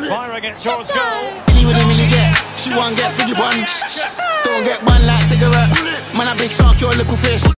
Firing it towards goal. He wouldn't really get. She won't get 51. Don't get bun like cigarette. Man, a big shark, you're a little fish.